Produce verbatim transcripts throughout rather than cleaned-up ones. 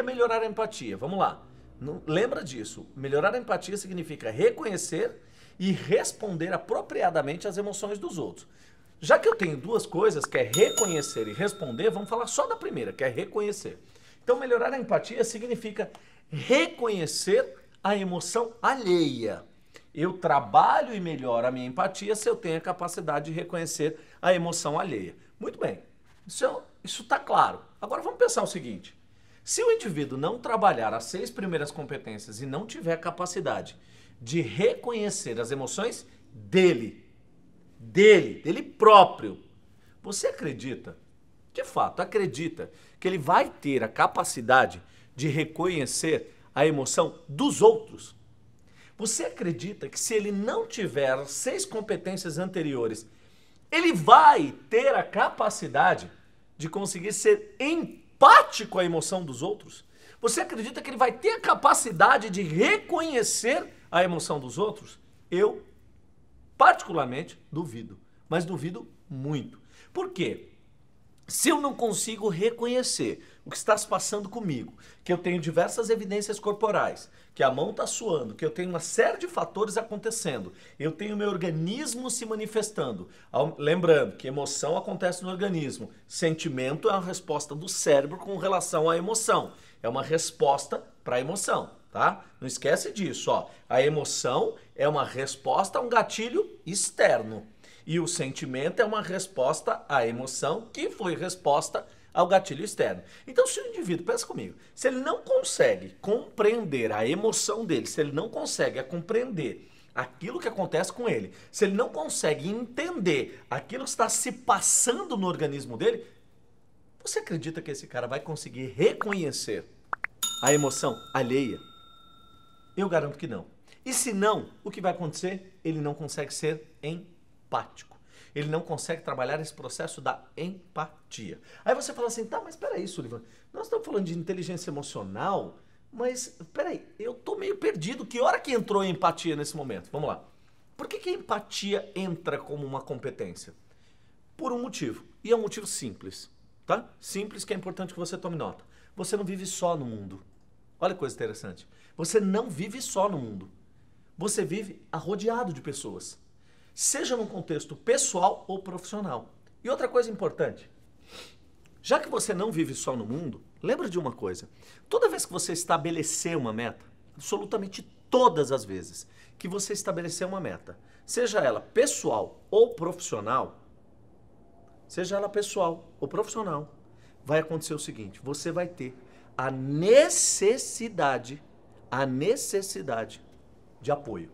é melhorar a empatia? Vamos lá. Não, lembra disso. Melhorar a empatia significa reconhecer e responder apropriadamente às emoções dos outros. Já que eu tenho duas coisas, que é reconhecer e responder, vamos falar só da primeira, que é reconhecer. Então, melhorar a empatia significa reconhecer a emoção alheia. Eu trabalho e melhoro a minha empatia se eu tenho a capacidade de reconhecer a emoção alheia. Muito bem, isso está claro. Agora vamos pensar o seguinte. Se o indivíduo não trabalhar as seis primeiras competências e não tiver a capacidade de reconhecer as emoções dele, dele, dele próprio, você acredita, de fato, acredita que ele vai ter a capacidade de reconhecer a emoção dos outros? Você acredita que se ele não tiver as seis competências anteriores, ele vai ter a capacidade de conseguir ser empático à emoção dos outros? Você acredita que ele vai ter a capacidade de reconhecer a emoção dos outros? Eu, particularmente, duvido. Mas duvido muito. Por quê? Se eu não consigo reconhecer o que está se passando comigo, que eu tenho diversas evidências corporais, que a mão está suando, que eu tenho uma série de fatores acontecendo, eu tenho meu organismo se manifestando. Lembrando que emoção acontece no organismo, sentimento é uma resposta do cérebro com relação à emoção. É uma resposta para a emoção, tá? Não esquece disso, ó. A emoção é uma resposta a um gatilho externo. E o sentimento é uma resposta à emoção que foi resposta ao gatilho externo. Então, se o indivíduo, pensa comigo, se ele não consegue compreender a emoção dele, se ele não consegue compreender aquilo que acontece com ele, se ele não consegue entender aquilo que está se passando no organismo dele, você acredita que esse cara vai conseguir reconhecer a emoção alheia? Eu garanto que não. E se não, o que vai acontecer? Ele não consegue ser empático. Ele não consegue trabalhar esse processo da empatia. Aí você fala assim, tá, mas peraí, Sullivan, nós estamos falando de inteligência emocional, mas peraí, eu tô meio perdido. Que hora que entrou a empatia nesse momento? Vamos lá. Por que que a empatia entra como uma competência? Por um motivo, e é um motivo simples, tá? Simples, que é importante que você tome nota. Você não vive só no mundo. Olha que coisa interessante. Você não vive só no mundo. Você vive rodeado de pessoas. Seja num contexto pessoal ou profissional. E outra coisa importante, já que você não vive só no mundo, lembra de uma coisa. Toda vez que você estabelecer uma meta, absolutamente todas as vezes que você estabelecer uma meta, seja ela pessoal ou profissional, seja ela pessoal ou profissional, vai acontecer o seguinte, você vai ter a necessidade, a necessidade de apoio.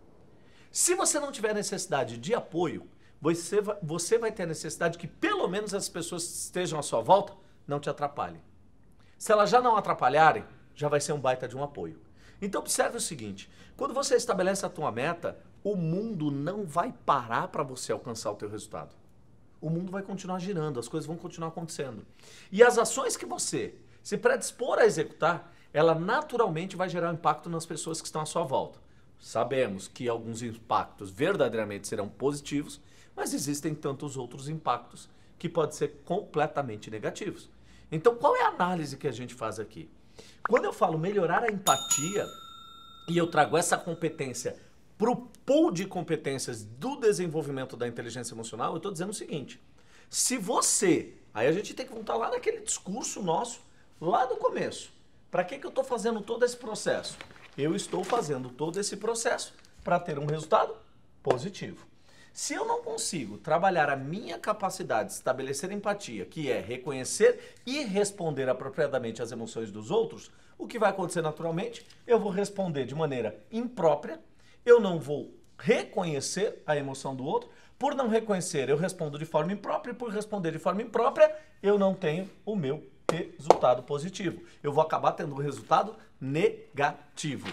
Se você não tiver necessidade de apoio, você vai, você vai ter a necessidade que pelo menos as pessoas que estejam à sua volta não te atrapalhem. Se elas já não atrapalharem, já vai ser um baita de um apoio. Então observe o seguinte, quando você estabelece a tua meta, o mundo não vai parar para você alcançar o teu resultado. O mundo vai continuar girando, as coisas vão continuar acontecendo. E as ações que você se predispor a executar, ela naturalmente vai gerar um impacto nas pessoas que estão à sua volta. Sabemos que alguns impactos verdadeiramente serão positivos, mas existem tantos outros impactos que podem ser completamente negativos. Então, qual é a análise que a gente faz aqui? Quando eu falo melhorar a empatia e eu trago essa competência para o pool de competências do desenvolvimento da inteligência emocional, eu estou dizendo o seguinte, se você, aí a gente tem que voltar lá naquele discurso nosso, lá do começo, para que que eu estou fazendo todo esse processo? Eu estou fazendo todo esse processo para ter um resultado positivo. Se eu não consigo trabalhar a minha capacidade de estabelecer empatia, que é reconhecer e responder apropriadamente às emoções dos outros, o que vai acontecer naturalmente? Eu vou responder de maneira imprópria, eu não vou reconhecer a emoção do outro, por não reconhecer eu respondo de forma imprópria, e por responder de forma imprópria eu não tenho o meu resultado positivo. Eu vou acabar tendo um resultado negativo.